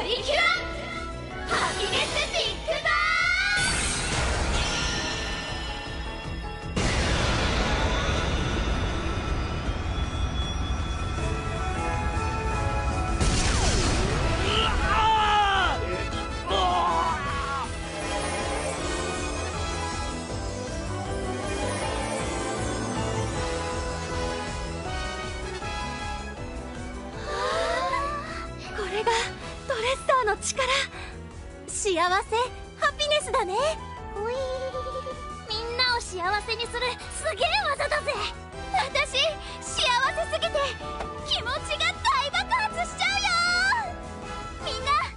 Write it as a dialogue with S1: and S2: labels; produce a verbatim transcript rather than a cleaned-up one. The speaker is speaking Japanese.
S1: リキュアハピネスビッグバ
S2: これがドレッサーの力。幸せハピネスだね。
S3: ほい。みんなを幸せにするすげえ技だぜ。
S2: 私幸せすぎて気持ちが大爆発しちゃうよ。みんな